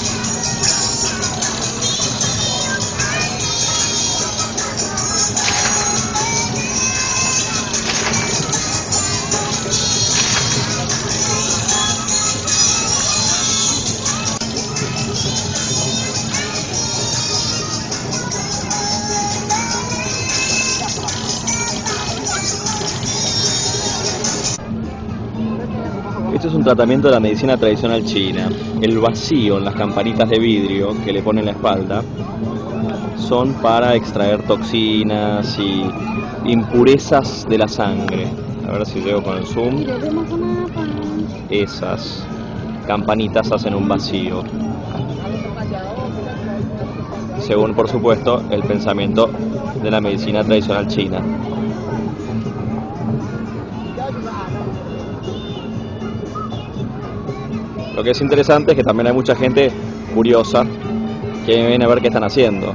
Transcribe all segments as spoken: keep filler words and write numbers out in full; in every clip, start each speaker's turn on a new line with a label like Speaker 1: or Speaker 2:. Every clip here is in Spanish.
Speaker 1: Este es un tratamiento de la medicina tradicional china. El vacío en las campanitas de vidrio que le ponen en la espalda son para extraer toxinas y impurezas de la sangre. A ver si llego con el zoom. Esas campanitas hacen un vacío, según por supuesto el pensamiento de la medicina tradicional china. Lo que es interesante es que también hay mucha gente curiosa que viene a ver qué están haciendo.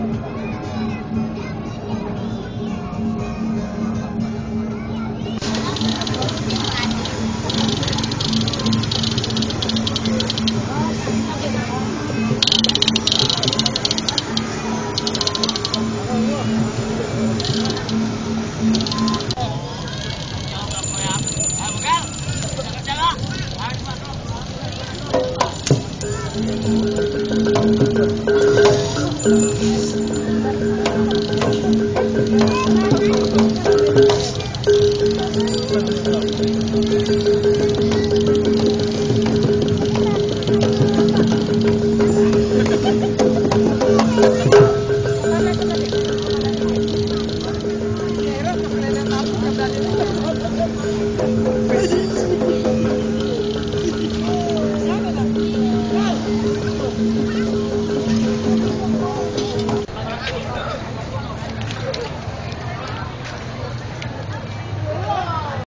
Speaker 2: Thank you.